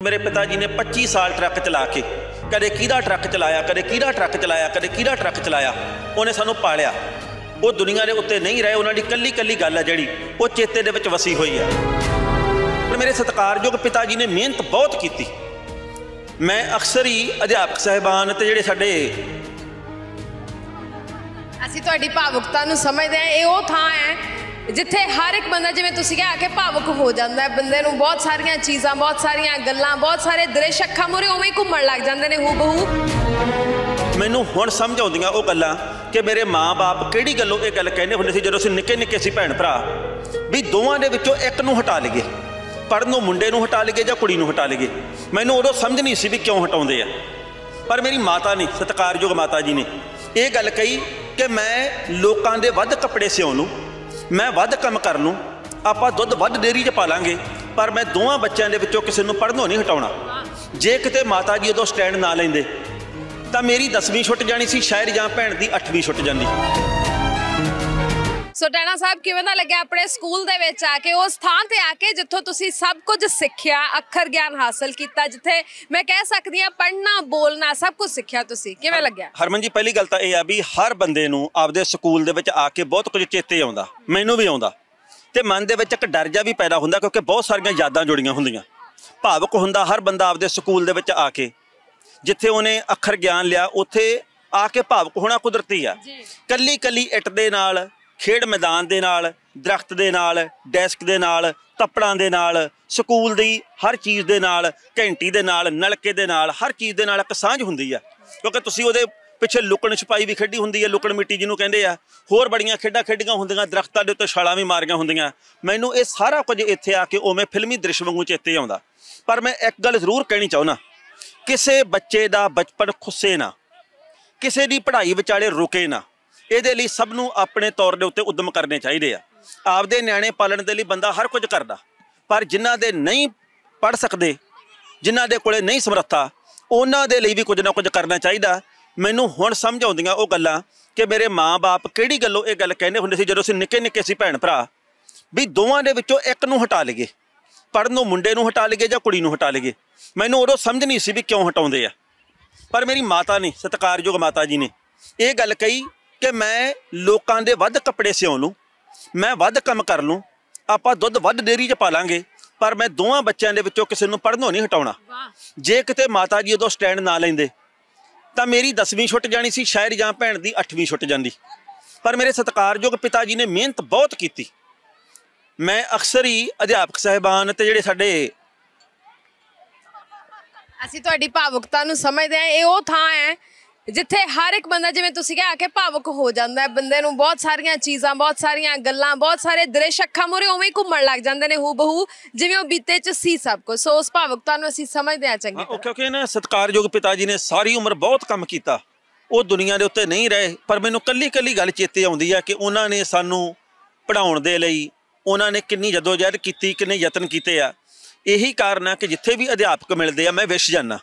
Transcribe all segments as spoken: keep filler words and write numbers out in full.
मेरे पिता जी ने पच्चीस साल ट्रक चला के कदे किहदा ट्रक चलाया कदे किहदा ट्रक चलाया कदे किहदा ट्रक चलाया उन्हें सानू पालिया। वो दुनिया के उत्ते नहीं रहे, उन्होंने कल्ली कल्ली गल है जिहड़ी वो चेते दे विच वसी हुई है। पर मेरे सत्कारयोग पिता जी ने मेहनत बहुत की। मैं अक्सर ही अध्यापक साहिबान ते जिहड़े साडे ਅਸੀਂ ਤੁਹਾਡੀ ਭਾਵੁਕਤਾ ਨੂੰ ਸਮਝਦੇ ਹਾਂ। ਇਹ ਉਹ ਥਾਂ ਹੈ ਜਿੱਥੇ ਹਰ ਇੱਕ ਬੰਦਾ ਜਿਵੇਂ ਤੁਸੀਂ ਕਿਹਾ ਕਿ ਭਾਵੁਕ ਹੋ ਜਾਂਦਾ ਹੈ। ਬੰਦੇ ਨੂੰ ਬਹੁਤ ਸਾਰੀਆਂ ਚੀਜ਼ਾਂ, ਬਹੁਤ ਸਾਰੀਆਂ ਗੱਲਾਂ, ਬਹੁਤ ਸਾਰੇ ਦ੍ਰਿਸ਼ ਅੱਖਾਂ ਮੂਹਰੇ ਉਵੇਂ ਹੀ ਘੁੰਮਣ ਲੱਗ ਜਾਂਦੇ ਨੇ ਹੂ ਬਹੂ। ਮੈਨੂੰ ਹੁਣ ਸਮਝ ਆਉਂਦੀਆਂ ਉਹ ਗੱਲਾਂ ਕਿ ਮੇਰੇ ਮਾਂ-ਬਾਪ ਕਿਹੜੀ ਗੱਲੋਂ ਇਹ ਗੱਲ ਕਹਿੰਦੇ ਹੁੰਦੇ ਸੀ ਜਦੋਂ ਅਸੀਂ ਨਿੱਕੇ ਨਿੱਕੇ ਸੀ ਭੈਣ ਭਰਾ, ਵੀ ਦੋਵਾਂ ਦੇ ਵਿੱਚੋਂ ਇੱਕ ਨੂੰ ਹਟਾ ਲਈਏ, ਪੜ੍ਹਨ ਨੂੰ ਮੁੰਡੇ ਨੂੰ ਹਟਾ ਲਈਏ ਜਾਂ ਕੁੜੀ ਨੂੰ ਹਟਾ ਲਈਏ। ਮੈਨੂੰ ਉਦੋਂ ਸਮਝ ਨਹੀਂ ਸੀ ਵੀ ਕਿਉਂ ਹਟਾਉਂਦੇ ਆ। ਪਰ ਮੇਰੀ ਮਾਤਾ ਨੇ, ਸਤਿਕਾਰਯੋਗ ਮਾਤਾ ਜੀ ਨੇ ਇਹ ਗੱਲ ਕਹੀ ਕਿ ਮੈਂ ਲੋਕਾਂ ਦੇ ਵੱਧ ਕੱਪੜੇ ਸਿਉਣ ਨੂੰ, ਮੈਂ ਵੱਧ ਕੰਮ ਕਰਨ ਨੂੰ, ਆਪਾਂ ਦੁੱਧ ਵੱਧ ਡੇਅਰੀ 'ਚ ਪਾ ਲਾਂਗੇ, ਪਰ ਮੈਂ ਦੋਵਾਂ ਬੱਚਿਆਂ ਦੇ ਵਿੱਚੋਂ ਕਿਸੇ ਨੂੰ ਪੜ੍ਹਨੋਂ ਨਹੀਂ ਹਟਾਉਣਾ। ਜੇ ਕਿਤੇ ਮਾਤਾ ਜੀ ਉਦੋਂ ਸਟੈਂਡ ਨਾ ਲੈਂਦੇ ਤਾਂ ਮੇਰੀ ਦਸਵੀਂ ਛੁੱਟ ਜਾਣੀ ਸੀ ਸ਼ਾਇਦ, ਜਾਂ ਭੈਣ ਦੀ ਅੱਠਵੀਂ ਛੁੱਟ ਜਾਂਦੀ। ਸੋ ਟੈਣਾ ਸਾਹਿਬ ਕਿਵੇਂ ਦਾ ਲੱਗਿਆ ਆਪਣੇ ਸਕੂਲ ਦੇ ਵਿੱਚ ਆ ਕੇ, ਉਸ ਥਾਂ ਤੇ ਆ ਕੇ ਜਿੱਥੋਂ ਤੁਸੀਂ ਸਭ ਕੁਝ ਸਿੱਖਿਆ, ਅੱਖਰ ਗਿਆਨ ਹਾਸਲ ਕੀਤਾ, ਜਿੱਥੇ ਮੈਂ ਕਹਿ ਸਕਦੀ ਹਾਂ ਪੜ੍ਹਨਾ ਬੋਲਣਾ ਸਭ ਕੁਝ ਸਿੱਖਿਆ, ਤੁਸੀਂ ਕਿਵੇਂ ਲੱਗਿਆ? ਹਰਮਨ ਜੀ ਪਹਿਲੀ ਗੱਲ ਤਾਂ ਇਹ ਆ ਵੀ ਹਰ ਬੰਦੇ ਨੂੰ ਆਪਦੇ ਸਕੂਲ ਦੇ ਵਿੱਚ ਆ ਕੇ ਬਹੁਤ ਕੁਝ ਚੇਤੇ ਆਉਂਦਾ, ਮੈਨੂੰ ਵੀ ਆਉਂਦਾ, ਤੇ ਮਨ ਦੇ ਵਿੱਚ ਇੱਕ ਡਰ ਜਿਹਾ ਵੀ ਪੈਦਾ ਹੁੰਦਾ ਕਿਉਂਕਿ ਬਹੁਤ ਸਾਰੀਆਂ ਯਾਦਾਂ ਜੁੜੀਆਂ ਹੁੰਦੀਆਂ। ਭਾਵੁਕ ਹੁੰਦਾ ਹਰ ਬੰਦਾ ਆਪਦੇ ਸਕੂਲ ਦੇ ਵਿੱਚ ਆ ਕੇ, ਜਿੱਥੇ ਉਹਨੇ ਅੱਖਰ ਗਿਆਨ ਲਿਆ ਉੱਥੇ ਆ ਕੇ ਭਾਵੁਕ ਹੋਣਾ ਕੁਦਰਤੀ ਆ। ਕੱਲੀ ਕੱਲੀ ਇੱਟ ਦੇ ਨਾਲ, ਖੇਡ ਮੈਦਾਨ ਦੇ ਨਾਲ, ਦਰਖਤ ਦੇ ਨਾਲ, ਡੈਸਕ ਦੇ ਨਾਲ, ਕੱਪੜਾਂ ਦੇ ਨਾਲ, ਸਕੂਲ ਦੀ ਹਰ ਚੀਜ਼ ਦੇ ਨਾਲ, ਘੰਟੀ ਦੇ ਨਾਲ, ਨਲਕੇ ਦੇ ਨਾਲ, ਹਰ ਚੀਜ਼ ਦੇ ਨਾਲ ਇੱਕ ਸਾਂਝ ਹੁੰਦੀ ਆ। ਕਿਉਂਕਿ ਤੁਸੀਂ ਉਹਦੇ ਪਿੱਛੇ ਲੁਕਣ ਛਪਾਈ ਵੀ ਖੇਡੀ ਹੁੰਦੀ ਹੈ, ਲੁਕਣ ਮਿੱਟੀ ਜਿਹਨੂੰ ਕਹਿੰਦੇ ਆ, ਹੋਰ ਬੜੀਆਂ ਖੇਡਾਂ ਖੇਡੀਆਂ ਹੁੰਦੀਆਂ, ਦਰਖਤਾਂ ਦੇ ਉੱਤੇ ਛਾਲਾਂ ਵੀ ਮਾਰੀਆਂ ਹੁੰਦੀਆਂ। ਮੈਨੂੰ ਇਹ ਸਾਰਾ ਕੁਝ ਇੱਥੇ ਆ ਕੇ ਉਵੇਂ ਫਿਲਮੀ ਦ੍ਰਿਸ਼ ਵਾਂਗੂ ਚੇਤੇ ਆਉਂਦਾ। ਪਰ ਮੈਂ ਇੱਕ ਗੱਲ ਜ਼ਰੂਰ ਕਹਿਣੀ ਚਾਹੁੰਦਾ, ਕਿਸੇ ਬੱਚੇ ਦਾ ਬਚਪਨ ਖੁੱਸੇ ਨਾ, ਕਿਸੇ ਦੀ ਪੜ੍ਹਾਈ ਵਿਚਾਲੇ ਰੁਕੇ ਨਾ। ਇਹਦੇ ਲਈ ਸਭ ਨੂੰ ਆਪਣੇ ਤੌਰ ਦੇ ਉੱਤੇ ਉਦਮ ਕਰਨੇ ਚਾਹੀਦੇ ਆ। ਆਪਦੇ ਨਿਆਣੇ ਪਾਲਣ ਦੇ ਲਈ ਬੰਦਾ ਹਰ ਕੁਝ ਕਰਦਾ, ਪਰ ਜਿਨ੍ਹਾਂ ਦੇ ਨਹੀਂ ਪੜ੍ਹ ਸਕਦੇ, ਜਿਨ੍ਹਾਂ ਦੇ ਕੋਲੇ ਨਹੀਂ ਸਮਰੱਥਾ, ਉਹਨਾਂ ਦੇ ਲਈ ਵੀ ਕੁਝ ਨਾ ਕੁਝ ਕਰਨਾ ਚਾਹੀਦਾ। ਮੈਨੂੰ ਹੁਣ ਸਮਝ ਆਉਂਦੀਆਂ ਉਹ ਗੱਲਾਂ ਕਿ ਮੇਰੇ ਮਾਂ-ਬਾਪ ਕਿਹੜੀ ਗੱਲੋਂ ਇਹ ਗੱਲ ਕਹਿੰਦੇ ਹੁੰਦੇ ਸੀ ਜਦੋਂ ਅਸੀਂ ਨਿੱਕੇ ਨਿੱਕੇ ਸੀ ਭੈਣ ਭਰਾ, ਵੀ ਦੋਵਾਂ ਦੇ ਵਿੱਚੋਂ ਇੱਕ ਨੂੰ ਹਟਾ ਲਈਏ, ਪੜ੍ਹਨ ਨੂੰ ਮੁੰਡੇ ਨੂੰ ਹਟਾ ਲਈਏ ਜਾਂ ਕੁੜੀ ਨੂੰ ਹਟਾ ਲਈਏ। ਮੈਨੂੰ ਉਦੋਂ ਸਮਝ ਨਹੀਂ ਸੀ ਵੀ ਕਿਉਂ ਹਟਾਉਂਦੇ ਆ। ਪਰ ਮੇਰੀ ਮਾਤਾ ਨੇ, ਸਤਿਕਾਰਯੋਗ ਮਾਤਾ ਜੀ ਨੇ ਇਹ ਗੱਲ ਕਹੀ ਕਿ ਮੈਂ ਲੋਕਾਂ ਦੇ ਵੱਧ ਕੱਪੜੇ ਸਿਉਣ ਨੂੰ, ਮੈਂ ਵੱਧ ਕੰਮ ਕਰਨ ਨੂੰ, ਆਪਾਂ ਦੁੱਧ ਵੱਧ ਡੇਅਰੀ 'ਚ ਪਾ ਲਾਂਗੇ, ਪਰ ਮੈਂ ਦੋਵਾਂ ਬੱਚਿਆਂ ਦੇ ਵਿੱਚੋਂ ਕਿਸੇ ਨੂੰ ਪੜ੍ਹਨੋਂ ਨਹੀਂ ਹਟਾਉਣਾ। ਜੇ ਕਿਤੇ ਮਾਤਾ ਜੀ ਉਦੋਂ ਸਟੈਂਡ ਨਾ ਲੈਂਦੇ ਤਾਂ ਮੇਰੀ ਦਸਵੀਂ ਛੁੱਟ ਜਾਣੀ ਸੀ ਸ਼ਾਇਦ, ਜਾਂ ਭੈਣ ਦੀ ਅੱਠਵੀਂ ਛੁੱਟ ਜਾਂਦੀ। ਪਰ ਮੇਰੇ ਸਤਿਕਾਰਯੋਗ ਪਿਤਾ ਜੀ ਨੇ ਮਿਹਨਤ ਬਹੁਤ ਕੀਤੀ। ਮੈਂ ਅਕਸਰ ਹੀ ਅਧਿਆਪਕ ਸਾਹਿਬਾਨ ਤੇ ਜਿਹੜੇ ਸਾਡੇ, ਅਸੀਂ ਤੁਹਾਡੀ ਭਾਵੁਕਤਾ ਨੂੰ ਸਮਝਦੇ ਹਾਂ। ਇਹ ਉਹ ਥਾਂ ਹੈ ਜਿੱਥੇ ਹਰ ਇੱਕ ਬੰਦਾ ਜਿਵੇਂ ਤੁਸੀਂ ਕਿਹਾ ਕਿ ਭਾਵੁਕ ਹੋ ਜਾਂਦਾ ਹੈ। ਬੰਦੇ ਨੂੰ ਬਹੁਤ ਸਾਰੀਆਂ ਚੀਜ਼ਾਂ, ਬਹੁਤ ਸਾਰੀਆਂ ਗੱਲਾਂ, ਬਹੁਤ ਸਾਰੇ ਦ੍ਰਿਸ਼ ਅੱਖਾਂ ਮੂਹਰੇ ਉਵੇਂ ਹੀ ਘੁੰਮਣ ਲੱਗ ਜਾਂਦੇ ਨੇ ਹੂ ਬਹੂ, ਜਿਵੇਂ ਉਹ ਬੀਤੇ 'ਚ ਸੀ ਸਭ ਕੁਝ। ਸੋ ਉਸ ਭਾਵੁਕਤਾ ਨੂੰ ਅਸੀਂ ਸਮਝਦੇ ਹਾਂ ਚੰਗੀ ਤਰ੍ਹਾਂ। ਕਿਉਂਕਿ ਨਾ ਸਤਿਕਾਰਯੋਗ ਪਿਤਾ ਜੀ ਨੇ ਸਾਰੀ ਉਮਰ ਬਹੁਤ ਕੰਮ ਕੀਤਾ, ਉਹ ਦੁਨੀਆ ਦੇ ਉੱਤੇ ਨਹੀਂ ਰਹੇ, ਪਰ ਮੈਨੂੰ ਕੱਲੀ ਕੱਲੀ ਗੱਲ ਚੇਤੇ ਆਉਂਦੀ ਆ ਕਿ ਉਹਨਾਂ ਨੇ ਸਾਨੂੰ ਪੜ੍ਹਾਉਣ ਦੇ ਲਈ ਉਹਨਾਂ ਨੇ ਕਿੰਨੀ ਜਦੋਜਹਿਦ ਕੀਤੀ, ਕਿੰਨੇ ਯਤਨ ਕੀਤੇ ਆ। ਇਹੀ ਕਾਰਨ ਆ ਕਿ ਜਿੱਥੇ ਵੀ ਅਧਿਆਪਕ ਮਿਲਦੇ ਆ ਮੈਂ ਵਿਛ ਜਾਂਦਾ।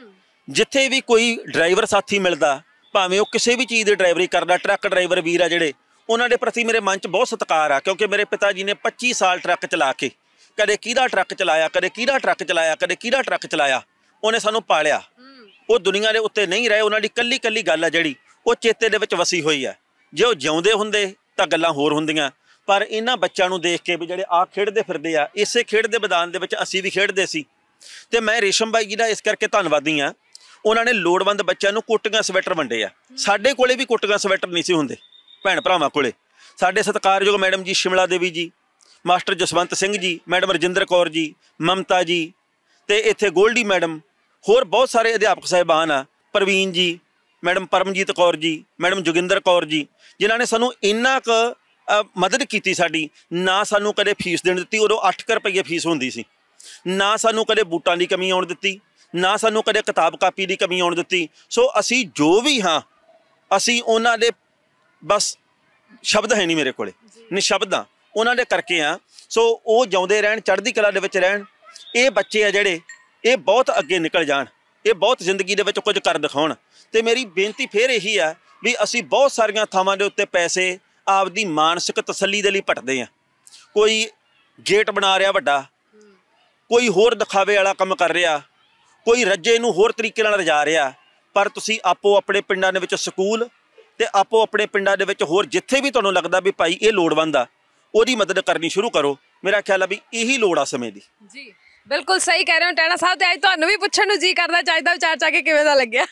ਜਿੱਥੇ ਵੀ ਕੋਈ ਡਰਾਈਵਰ ਸਾਥੀ ਮਿਲਦਾ, ਭਾਵੇਂ ਉਹ ਕਿਸੇ ਵੀ ਚੀਜ਼ ਦੀ ਡਰਾਈਵਰੀ ਕਰਦਾ, ਟਰੱਕ ਡਰਾਈਵਰ ਵੀਰ ਆ ਜਿਹੜੇ, ਉਹਨਾਂ ਦੇ ਪ੍ਰਤੀ ਮੇਰੇ ਮਨ 'ਚ ਬਹੁਤ ਸਤਿਕਾਰ ਆ। ਕਿਉਂਕਿ ਮੇਰੇ ਪਿਤਾ ਜੀ ਨੇ ਪੱਚੀ ਸਾਲ ਟਰੱਕ ਚਲਾ ਕੇ ਕਦੇ ਕਿਹਦਾ ਟਰੱਕ ਚਲਾਇਆ ਕਦੇ ਕਿਹਦਾ ਟਰੱਕ ਚਲਾਇਆ ਕਦੇ ਕਿਹਦਾ ਟਰੱਕ ਚਲਾਇਆ ਉਹਨੇ ਸਾਨੂੰ ਪਾਲਿਆ। ਉਹ ਦੁਨੀਆ ਦੇ ਉੱਤੇ ਨਹੀਂ ਰਹੇ, ਉਹਨਾਂ ਦੀ ਕੱਲੀ ਕੱਲੀ ਗੱਲ ਆ ਜਿਹੜੀ ਉਹ ਚੇਤੇ ਦੇ ਵਿੱਚ ਵਸੀ ਹੋਈ ਆ। ਜੇ ਉਹ ਜਿਉਂਦੇ ਹੁੰਦੇ ਤਾਂ ਗੱਲਾਂ ਹੋਰ ਹੁੰਦੀਆਂ। ਪਰ ਇਹਨਾਂ ਬੱਚਿਆਂ ਨੂੰ ਦੇਖ ਕੇ ਵੀ ਜਿਹੜੇ ਆਹ ਖੇਡਦੇ ਫਿਰਦੇ ਆ, ਇਸੇ ਖੇਡ ਦੇ ਮੈਦਾਨ ਦੇ ਵਿੱਚ ਅਸੀਂ ਵੀ ਖੇਡਦੇ ਸੀ। ਤੇ ਮੈਂ ਰੇਸ਼ਮ ਬਾਈ ਜੀ ਦਾ ਇਸ ਕਰਕੇ ਧੰਨਵਾਦੀ ਹਾਂ, ਉਹਨਾਂ ਨੇ ਲੋੜਵੰਦ ਬੱਚਿਆਂ ਨੂੰ ਕੋਟੀਆਂ ਸਵੈਟਰ ਵੰਡੇ ਆ। ਸਾਡੇ ਕੋਲੇ ਵੀ ਕੋਟੀਆਂ ਸਵੈਟਰ ਨਹੀਂ ਸੀ ਹੁੰਦੇ ਭੈਣ ਭਰਾਵਾਂ ਕੋਲੇ। ਸਾਡੇ ਸਤਿਕਾਰਯੋਗ ਮੈਡਮ ਜੀ ਸ਼ਿਮਲਾ ਦੇਵੀ ਜੀ, ਮਾਸਟਰ ਜਸਵੰਤ ਸਿੰਘ ਜੀ, ਮੈਡਮ ਰਜਿੰਦਰ ਕੌਰ ਜੀ, ਮਮਤਾ ਜੀ, ਤੇ ਇੱਥੇ ਗੋਲਡੀ ਮੈਡਮ, ਹੋਰ ਬਹੁਤ ਸਾਰੇ ਅਧਿਆਪਕ ਸਾਹਿਬਾਨ ਆ, ਪ੍ਰਵੀਨ ਜੀ, ਮੈਡਮ ਪਰਮਜੀਤ ਕੌਰ ਜੀ, ਮੈਡਮ ਜੋਗਿੰਦਰ ਕੌਰ ਜੀ, ਜਿਨ੍ਹਾਂ ਨੇ ਸਾਨੂੰ ਇੰਨਾ ਕੁ ਮਦਦ ਕੀਤੀ ਸਾਡੀ। ਨਾ ਸਾਨੂੰ ਕਦੇ ਫੀਸ ਦੇਣ ਦਿੱਤੀ, ਉਦੋਂ ਅੱਠ ਕੁ ਰੁਪਈਏ ਫੀਸ ਹੁੰਦੀ ਸੀ। ਨਾ ਸਾਨੂੰ ਕਦੇ ਬੂਟਾਂ ਦੀ ਕਮੀ ਆਉਣ ਦਿੱਤੀ, ਨਾ ਸਾਨੂੰ ਕਦੇ ਕਿਤਾਬ ਕਾਪੀ ਦੀ ਕਮੀ ਆਉਣ ਦਿੱਤੀ। ਸੋ ਅਸੀਂ ਜੋ ਵੀ ਹਾਂ, ਅਸੀਂ ਉਹਨਾਂ ਦੇ, ਬਸ ਸ਼ਬਦ ਹੈ ਨਹੀਂ ਮੇਰੇ ਕੋਲੇ, ਨਿਸ਼ਬਦ ਹਾਂ, ਉਹਨਾਂ ਦੇ ਕਰਕੇ ਹਾਂ। ਸੋ ਉਹ ਜਿਉਂਦੇ ਰਹਿਣ, ਚੜ੍ਹਦੀ ਕਲਾ ਦੇ ਵਿੱਚ ਰਹਿਣ। ਇਹ ਬੱਚੇ ਆ ਜਿਹੜੇ, ਇਹ ਬਹੁਤ ਅੱਗੇ ਨਿਕਲ ਜਾਣ, ਇਹ ਬਹੁਤ ਜ਼ਿੰਦਗੀ ਦੇ ਵਿੱਚ ਕੁਝ ਕਰ ਦਿਖਾਉਣ। ਤੇ ਮੇਰੀ ਬੇਨਤੀ ਫਿਰ ਇਹੀ ਆ ਵੀ ਅਸੀਂ ਬਹੁਤ ਸਾਰੀਆਂ ਥਾਵਾਂ ਦੇ ਉੱਤੇ ਪੈਸੇ ਆਪਦੀ ਮਾਨਸਿਕ ਤਸੱਲੀ ਦੇ ਲਈ ਭਟਦੇ ਆ। ਕੋਈ ਗੇਟ ਬਣਾ ਰਿਹਾ ਵੱਡਾ, ਕੋਈ ਹੋਰ ਦਿਖਾਵੇ ਵਾਲਾ ਕੰਮ ਕਰ ਰਿਹਾ, ਕੋਈ ਰੱਜੇ ਨੂੰ ਹੋਰ ਤਰੀਕੇ ਨਾਲ ਰਜਾ ਰਿਹਾ, ਪਰ ਤੁਸੀਂ ਆਪੋ ਆਪਣੇ ਪਿੰਡਾਂ ਦੇ ਵਿੱਚ ਸਕੂਲ ਤੇ ਆਪੋ ਆਪਣੇ ਪਿੰਡਾਂ ਦੇ ਵਿੱਚ ਹੋਰ ਜਿੱਥੇ ਵੀ ਤੁਹਾਨੂੰ ਲੱਗਦਾ ਵੀ ਭਾਈ ਇਹ ਲੋੜਵੰਦ ਆ, ਉਹਦੀ ਮਦਦ ਕਰਨੀ ਸ਼ੁਰੂ ਕਰੋ। ਮੇਰਾ ਖਿਆਲ ਆ ਵੀ ਇਹੀ ਲੋੜ ਆ ਸਮੇਂ ਦੀ। ਜੀ ਬਿਲਕੁਲ ਸਹੀ ਕਹਿ ਰਹੇ ਹੋ ਟਾਣਾ ਸਾਹਿਬ, ਤੇ ਅੱਜ ਤੁਹਾਨੂੰ ਵੀ ਪੁੱਛਣ ਨੂੰ ਜੀ ਕਰਦਾ ਚਾਹੀਦਾ ਵਿਚਾਰ ਚਾ ਕੇ ਕਿਵੇਂ ਦਾ ਲੱਗਿਆ।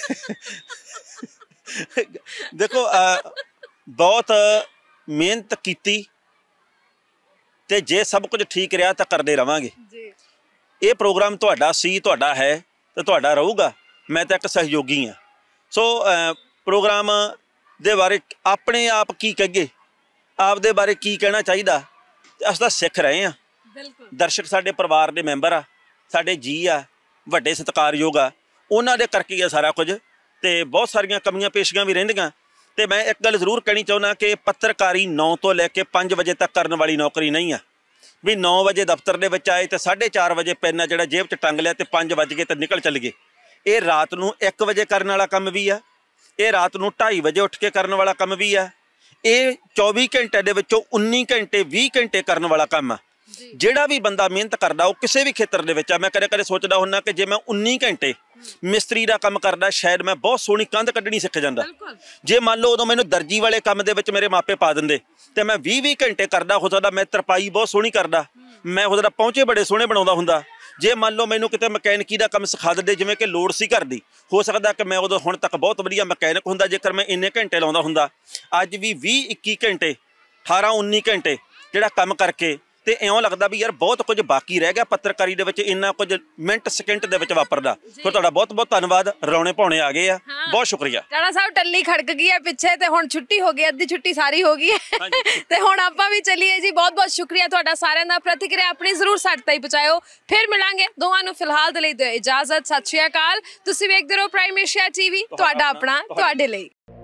ਦੇਖੋ ਬਹੁਤ ਮਿਹਨਤ ਕੀਤੀ ਤੇ ਜੇ ਸਭ ਕੁਝ ਠੀਕ ਰਿਹਾ ਤਾਂ ਕਰਦੇ ਰਵਾਂਗੇ। ਇਹ ਪ੍ਰੋਗਰਾਮ ਤੁਹਾਡਾ ਸੀ, ਤੁਹਾਡਾ ਹੈ ਤੇ ਤੁਹਾਡਾ ਰਹੂਗਾ। ਮੈਂ ਤਾਂ ਇੱਕ ਸਹਿਯੋਗੀ ਹਾਂ। ਸੋ ਪ੍ਰੋਗਰਾਮ ਦੇ ਬਾਰੇ ਆਪਣੇ ਆਪ ਕੀ ਕਹੀਏ, ਆਪਦੇ ਬਾਰੇ ਕੀ ਕਹਿਣਾ ਚਾਹੀਦਾ, ਅਸੀਂ ਤਾਂ ਸਿੱਖ ਰਹੇ ਹਾਂ। ਦਰਸ਼ਕ ਸਾਡੇ ਪਰਿਵਾਰ ਦੇ ਮੈਂਬਰ ਆ, ਸਾਡੇ ਜੀ ਆ, ਵੱਡੇ ਸਤਿਕਾਰਯੋਗ ਆ, ਉਹਨਾਂ ਦੇ ਕਰਕੇ ਆ ਸਾਰਾ ਕੁਝ। ਤੇ ਬਹੁਤ ਸਾਰੀਆਂ ਕਮੀਆਂ ਪੇਸ਼ੀਆਂ ਵੀ ਰਹਿੰਦੀਆਂ। ਤੇ ਮੈਂ ਇੱਕ ਗੱਲ ਜ਼ਰੂਰ ਕਹਿਣੀ ਚਾਹੁੰਦਾ ਕਿ ਪੱਤਰਕਾਰੀ ਨੌ ਤੋਂ ਲੈ ਕੇ ਪੰਜ ਵਜੇ ਤੱਕ ਕਰਨ ਵਾਲੀ ਨੌਕਰੀ ਨਹੀਂ ਆ ਵੀ ਨੌ ਵਜੇ ਦਫ਼ਤਰ ਦੇ ਵਿੱਚ ਆਏ ਤੇ ਸਾਢੇ ਚਾਰ ਵਜੇ ਪੈਨ ਆ ਜਿਹੜਾ ਜੇਬ 'ਚ ਟੰਗ ਲਿਆ ਤੇ ਪੰਜ ਵੱਜ ਗਏ ਤੇ ਨਿਕਲ ਚੱਲ ਗਏ। ਇਹ ਰਾਤ ਨੂੰ ਇੱਕ ਵਜੇ ਕਰਨ ਵਾਲਾ ਕੰਮ ਵੀ ਆ, ਇਹ ਰਾਤ ਨੂੰ ਢਾਈ ਵਜੇ ਉੱਠ ਕੇ ਕਰਨ ਵਾਲਾ ਕੰਮ ਵੀ ਆ, ਇਹ ਚੌਵੀ ਘੰਟੇ ਦੇ ਵਿੱਚੋਂ ਉੱਨੀ ਘੰਟੇ ਵੀਹ ਘੰਟੇ ਕਰਨ ਵਾਲਾ ਕੰਮ ਆ। ਜਿਹੜਾ ਵੀ ਬੰਦਾ ਮਿਹਨਤ ਕਰਦਾ ਉਹ ਕਿਸੇ ਵੀ ਖੇਤਰ ਦੇ ਵਿੱਚ ਆ। ਮੈਂ ਕਦੇ ਕਦੇ ਸੋਚਦਾ ਹੁੰਦਾ ਕਿ ਜੇ ਮੈਂ ਉੱਨੀ ਘੰਟੇ ਮਿਸਤਰੀ ਦਾ ਕੰਮ ਕਰਦਾ ਸ਼ਾਇਦ ਮੈਂ ਬਹੁਤ ਸੋਹਣੀ ਕੰਧ ਕੱਢਣੀ ਸਿੱਖ ਜਾਂਦਾ। ਜੇ ਮੰਨ ਲਓ ਉਦੋਂ ਮੈਨੂੰ ਦਰਜੀ ਵਾਲੇ ਕੰਮ ਦੇ ਵਿੱਚ ਮੇਰੇ ਮਾਪੇ ਪਾ ਦਿੰਦੇ ਤੇ ਮੈਂ ਵੀਹ ਵੀਹ ਘੰਟੇ ਕਰਦਾ ਹੋ ਸਕਦਾ ਮੈਂ ਤਰਪਾਈ ਬਹੁਤ ਸੋਹਣੀ ਕਰਦਾ, ਮੈਂ ਉਹਦਾ ਪਹੁੰਚੇ ਬੜੇ ਸੋਹਣੇ ਬਣਾਉਂਦਾ ਹੁੰਦਾ। ਜੇ ਮੰਨ ਲਓ ਮੈਨੂੰ ਕਿਤੇ ਮਕੈਨਿਕੀ ਦਾ ਕੰਮ ਸਿਖਾ ਦਿੰਦੇ ਜਿਵੇਂ ਕਿ ਲੋੜ ਸੀ ਘਰ ਦੀ, ਹੋ ਸਕਦਾ ਕਿ ਮੈਂ ਉਦੋਂ ਹੁਣ ਤੱਕ ਬਹੁਤ ਵਧੀਆ ਮਕੈਨਿਕ ਹੁੰਦਾ ਜੇਕਰ ਮੈਂ ਇੰਨੇ ਘੰਟੇ ਲਾਉਂਦਾ ਹੁੰਦਾ। ਅੱਜ ਵੀ ਵੀਹ ਇੱਕੀ ਘੰਟੇ ਅਠਾਰਾਂ ਉੱਨੀ ਘੰਟੇ ਜਿਹੜਾ ਕੰਮ ਕਰਕੇ ਤੇ ਇਉਂ ਲੱਗਦਾ ਵੀ ਯਾਰ ਬਹੁਤ ਕੁਝ ਬਾਕੀ ਰਹਿ ਗਿਆ ਪੱਤਰਕਾਰੀ ਦੇ ਵਿੱਚ, ਇੰਨਾ ਕੁਝ ਮਿੰਟ ਸਕਿੰਟ ਦੇ ਵਿੱਚ ਵਾਪਰਦਾ। ਫਿਰ ਤੁਹਾਡਾ ਬਹੁਤ ਬਹੁਤ ਧੰਨਵਾਦ। ਰੌਣੇ ਪਾਉਣੇ ਆ ਗਏ ਆ, ਬਹੁਤ ਸ਼ੁਕਰੀਆ। ਟਾਣਾ ਸਾਹਿਬ ਟੱਲੀ ਖੜਕ ਗਈ ਹੈ ਪਿੱਛੇ ਤੇ ਹੁਣ ਛੁੱਟੀ ਹੋ ਗਈ, ਅੱਧੀ ਛੁੱਟੀ ਸਾਰੀ ਹੋ ਗਈ ਹੈ ਤੇ ਹੁਣ ਆਪਾਂ ਵੀ ਚੱਲੀਏ ਜੀ। ਬਹੁਤ ਬਹੁਤ ਸ਼ੁਕਰੀਆ ਤੁਹਾਡਾ ਸਾਰਿਆਂ ਦਾ। ਪ੍ਰਤੀਕਿਰਿਆ ਆਪਣੀ ਜ਼ਰੂਰ ਸਾਡੇ ਤਾਈਂ ਪਹੁੰਚਾਇਓ। ਫਿਰ ਮਿਲਾਂਗੇ। ਦੋਵਾਂ ਨੂੰ ਫਿਲਹਾਲ ਦੇ ਲਈ ਦਿਓ ਇਜਾਜ਼ਤ। ਸਤਿ ਸ਼੍ਰੀ ਅਕਾਲ। ਤੁਸੀਂ ਵੇਖਦੇ ਰਹੋ ਪ੍ਰਾਈਮ ਏਸ਼ੀਆ ਟੀਵੀ, ਤੁਹਾਡਾ ਆਪਣਾ ਤੁਹਾਡੇ ਲਈ।